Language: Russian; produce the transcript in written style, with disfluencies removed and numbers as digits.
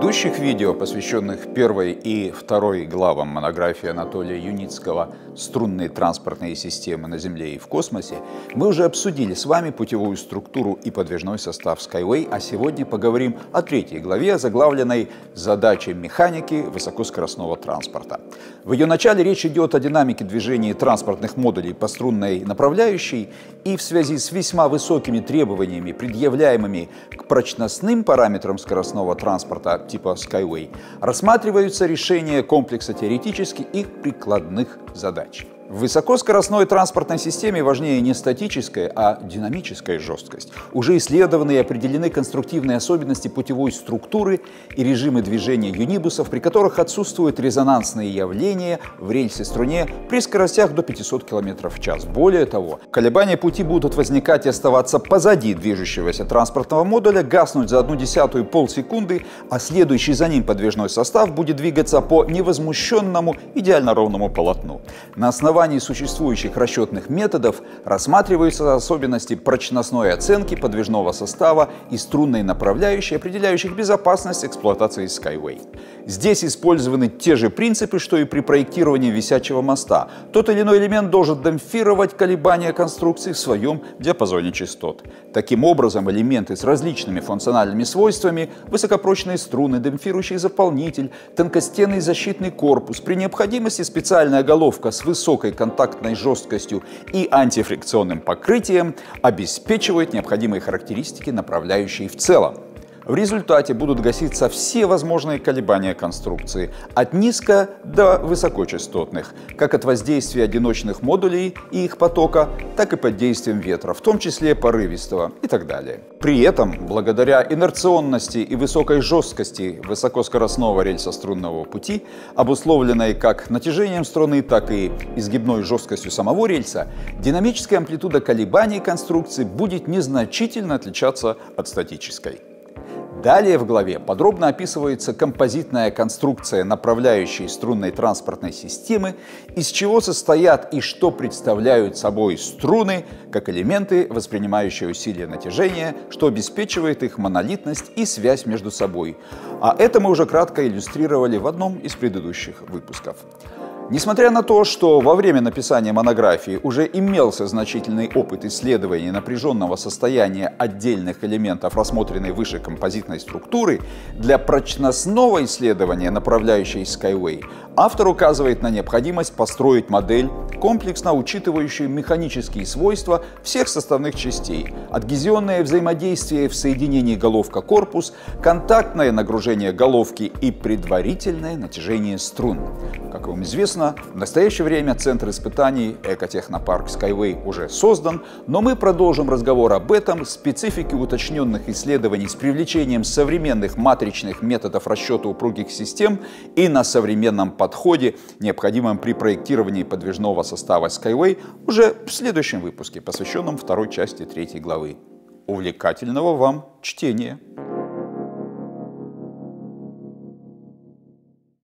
предыдущих видео, посвященных первой и второй главам монографии Анатолия Юницкого «Струнные транспортные системы на Земле и в космосе», мы уже обсудили с вами путевую структуру и подвижной состав Skyway, а сегодня поговорим о третьей главе, заглавленной «Задачи механики высокоскоростного транспорта». В ее начале речь идет о динамике движения транспортных модулей по струнной направляющей, и в связи с весьма высокими требованиями, предъявляемыми к прочностным параметрам скоростного транспорта типа Skyway, рассматриваются решения комплекса теоретических и прикладных задач. В высокоскоростной транспортной системе важнее не статическая, а динамическая жесткость. Уже исследованы и определены конструктивные особенности путевой структуры и режимы движения юнибусов, при которых отсутствуют резонансные явления в рельсе-струне при скоростях до 500 км в час. Более того, колебания пути будут возникать и оставаться позади движущегося транспортного модуля, гаснуть за 0,1 полсекунды, а следующий за ним подвижной состав будет двигаться по невозмущенному идеально ровному полотну. На основании существующих расчетных методов рассматриваются особенности прочностной оценки подвижного состава и струнной направляющей, определяющих безопасность эксплуатации Skyway. Здесь использованы те же принципы, что и при проектировании висячего моста. Тот или иной элемент должен демпфировать колебания конструкции в своем диапазоне частот. Таким образом, элементы с различными функциональными свойствами, высокопрочные струны, демпфирующий заполнитель, тонкостенный защитный корпус, при необходимости специальная головка с высокой контактной жесткостью и антифрикционным покрытием обеспечивают необходимые характеристики направляющей в целом. В результате будут гаситься все возможные колебания конструкции, от низко до высокочастотных, как от воздействия одиночных модулей и их потока, так и под действием ветра, в том числе порывистого и так далее. При этом, благодаря инерционности и высокой жесткости высокоскоростного рельсо-струнного пути, обусловленной как натяжением струны, так и изгибной жесткостью самого рельса, динамическая амплитуда колебаний конструкции будет незначительно отличаться от статической. Далее в главе подробно описывается композитная конструкция направляющей струнной транспортной системы, из чего состоят и что представляют собой струны, как элементы, воспринимающие усилия натяжения, что обеспечивает их монолитность и связь между собой. А это мы уже кратко иллюстрировали в одном из предыдущих выпусков. Несмотря на то, что во время написания монографии уже имелся значительный опыт исследования напряженного состояния отдельных элементов рассмотренной выше композитной структуры, для прочностного исследования направляющей Skyway автор указывает на необходимость построить модель, комплексно учитывающую механические свойства всех составных частей: адгезионное взаимодействие в соединении головка-корпус, контактное нагружение головки и предварительное натяжение струн. Как вам известно, в настоящее время центр испытаний Экотехнопарк Skyway уже создан, но мы продолжим разговор об этом, специфике уточненных исследований с привлечением современных матричных методов расчета упругих систем и на современном подходе, необходимом при проектировании подвижного состава Skyway, уже в следующем выпуске, посвященном второй части третьей главы. Увлекательного вам чтения!